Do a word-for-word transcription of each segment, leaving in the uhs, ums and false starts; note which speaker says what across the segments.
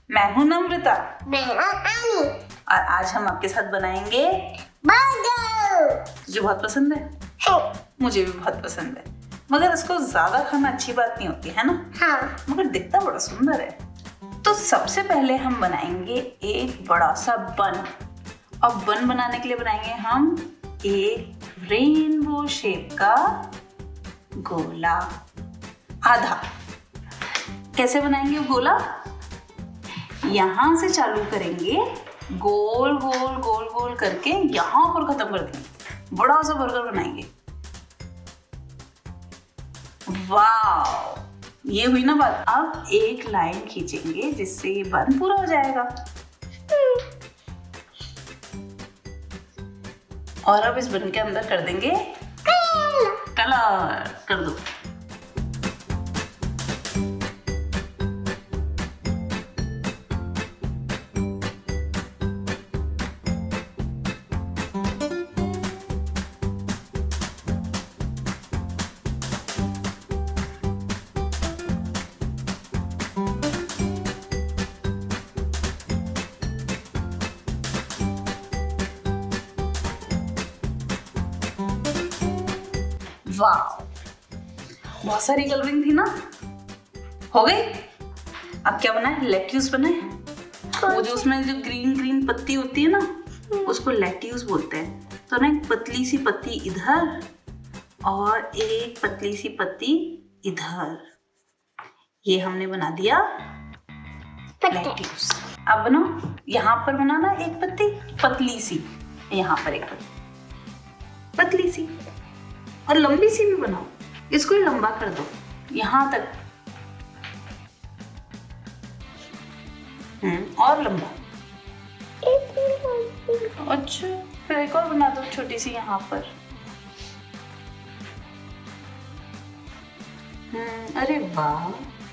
Speaker 1: मैं हूँ नम्रता।
Speaker 2: मैं हूँ आनी।
Speaker 1: और आज हम आपके साथ बनाएंगे
Speaker 2: बर्गर।
Speaker 1: तुझे बहुत पसंद है?
Speaker 2: हाँ।
Speaker 1: मुझे भी बहुत पसंद है, मगर इसको ज्यादा खाना अच्छी बात नहीं होती है ना।
Speaker 2: हाँ।
Speaker 1: मगर दिखता बड़ा सुंदर है। तो सबसे पहले हम बनाएंगे एक बड़ा सा बन। और बन बनाने के लिए बनाएंगे हम एक रेनबो शेप का गोला आधा। कैसे बनाएंगे वो गोला? यहाँ से चालू करेंगे, गोल गोल गोल गोल करके यहाँ पर खत्म कर देंगे। बड़ा सा बर्गर बनाएंगे। वाह, ये हुई ना बात। अब एक लाइन खींचेंगे जिससे ये बन पूरा हो जाएगा। और अब इस बन के अंदर कर देंगे कलर। कर दो। वाह, बहुत सारी कलरिंग थी ना। हो गई। अब क्या बना है? लेट्यूस बना है। वो जो उसमें जो ग्रीन ग्रीन पत्ती होती है ना, उसको लेट्यूस बोलते हैं। तो ना एक पतली सी पत्ती इधर और एक पतली सी पत्ती इधर, ये हमने बना दिया लेट्यूस। अब बनाओ, यहाँ पर बनाना एक पत्ती पतली सी, यहाँ पर एक पत्ती पतली सी, और लंबी सी भी बनाओ। इसको ही लंबा कर दो यहाँ तक। हम्म और लंबा। अच्छा, फिर एक और बना दो छोटी सी यहाँ पर। हम्म अरे वाह,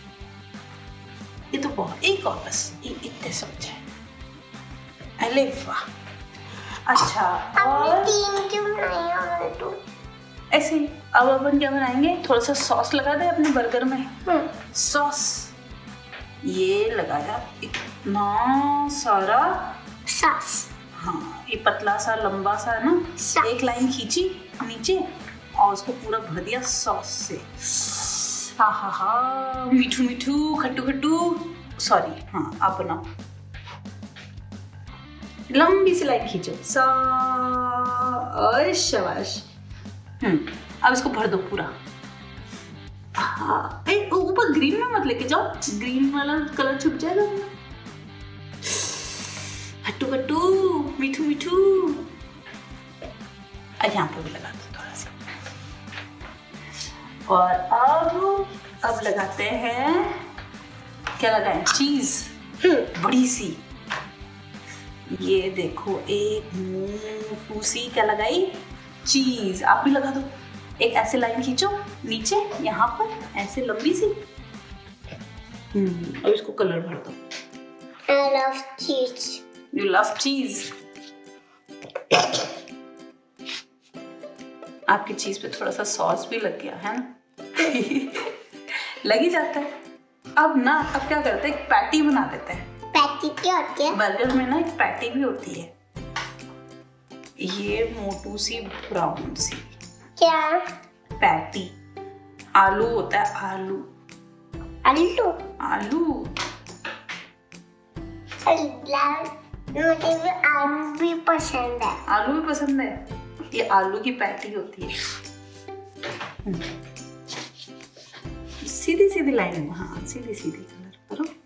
Speaker 1: ये तो बहुत। एक और बस, इतने समझ है। अरे वाह। अच्छा, और
Speaker 2: तीन क्यों बनाए? तो
Speaker 1: ऐसे ही। अब अपन क्या बनाएंगे? थोड़ा सा सॉस लगा दे अपने बर्गर में। सॉस ये लगाया, इतना सारा
Speaker 2: सॉस।
Speaker 1: हाँ, ये पतला सा लंबा सा ना, एक लाइन खींची नीचे और उसको पूरा भर दिया सॉस से। हा हा हा, मीठू मीठू, खट्टू खट्टू। सॉरी, हाँ आप बनाओ। लंबी सी लाइन खींचो। सा और शाबाश। हम्म अब इसको भर दो पूरा। हाँ, ऊपर ग्रीन में मत लेके जाओ, ग्रीन वाला कलर छुप जाएगा। हट्टू कट्टू, मीठू मीठू। यहाँ पर भी लगा दो थोड़ा सा। और अब अब लगाते हैं, क्या लगाएं? चीज बड़ी सी। ये देखो, एक मुंह सी क्या लगाई? चीज। आप भी लगा दो। एक ऐसे लाइन खींचो नीचे, यहाँ पर ऐसे लंबी सी। हम्म अब इसको कलर भर दो।
Speaker 2: I love cheese.
Speaker 1: You love cheese. आपकी चीज पे थोड़ा सा सॉस भी लग गया है ना। लग ही जाता है। अब ना, अब क्या करते हैं? एक पैटी बना देते हैं।
Speaker 2: पैटी क्या होती है?
Speaker 1: बर्गर में ना एक पैटी भी होती है। ये मोटू सी ब्राउन सी
Speaker 2: क्या?
Speaker 1: पैटी। आलू होता है, आलू
Speaker 2: आलू।
Speaker 1: आलू
Speaker 2: मुझे भी आलू भी पसंद है।
Speaker 1: आलू भी पसंद है। ये आलू की पैटी होती है। सीधी सीधी लाइन। हाँ, सीधी सीधी कलर करो।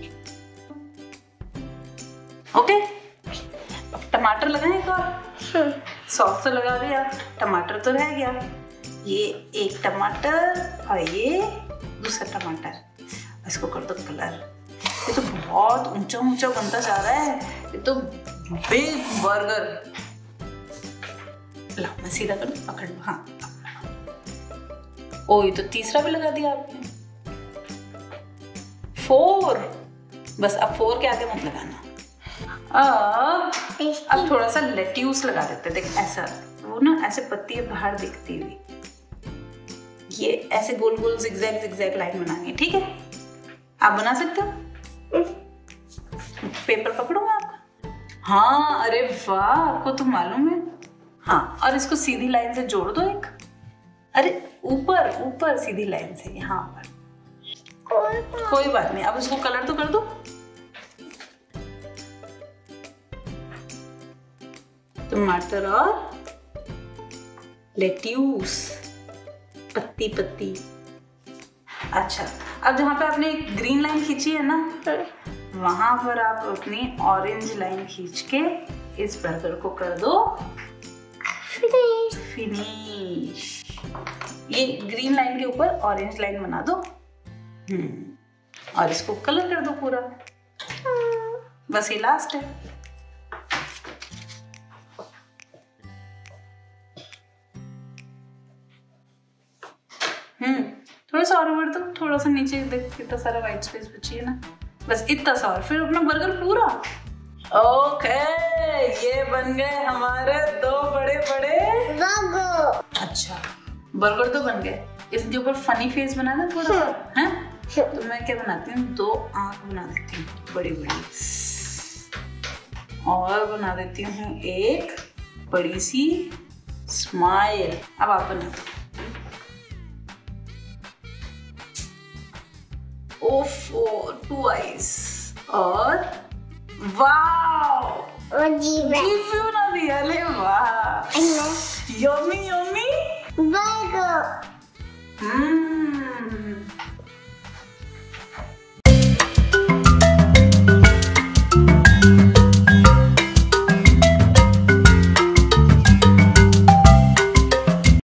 Speaker 1: ओके, टमाटर लगाएं एक और। सॉस तो लगा दिया, टमाटर तो रह गया। ये एक टमाटर और ये दूसरा टमाटर। इसको कर दो कलर। ये तो बहुत ऊंचा ऊंचा बनता जा रहा है। ये तो बिग बर्गर। ला, मैं सीधा कर दूं, पकड़ लो। हाँ, ओ ये तो तीसरा भी लगा दिया आपने। फोर। बस अब फोर के आगे मत लगाना। अब अब थोड़ा सा लेट्यूस लगा देते। देख ऐसा, वो ना ऐसे पत्ती है बाहर दिखती हुई। ये ऐसे गोल गोल जिगजैग जिगजैग लाइन बनानी है। ठीक है, आप बना सकते हो। पेपर पकड़ूं मैं आपका? हाँ, अरे वाह, आपको तो मालूम है। हाँ, और इसको सीधी लाइन से जोड़ दो एक। अरे ऊपर ऊपर सीधी लाइन से, यहाँ पर। कोई बात नहीं, अब इसको कलर तो कर दो। टमाटर और लेट्यूस, पत्ती पत्ती। अच्छा, अब जहाँ पे आपने एक ग्रीन लाइन खींची है ना, वहां पर आप अपनी ऑरेंज लाइन खींच के इस बर्गर को कर दो फिनिश। ये ग्रीन लाइन के ऊपर ऑरेंज लाइन बना दो। हम्म और इसको कलर कर दो पूरा। बस ये लास्ट है। हम्म थोड़ा सा और भर दो, थोड़ा सा नीचे देख कितना सारा व्हाइट स्पेस बची है ना, बस इतना सा और फिर अपना बर्गर पूरा। ओके, ये बन गए हमारे दो बड़े बड़े
Speaker 2: बर्गर।
Speaker 1: अच्छा, बर्गर तो बन गए। इसके ऊपर फनी फेस बनाना थोड़ा सा है, तो मैं क्या बनाती हूँ, दो आंख बना देती हूँ बड़ी बड़ी, और बना देती हूँ एक बड़ी सी स्माइल। अब आप बना दो। ओफो, टू आईज और वाव, जीभ बना दिया। अरे वाह, यम्मी यम्मी
Speaker 2: बर्गर।
Speaker 1: हम्म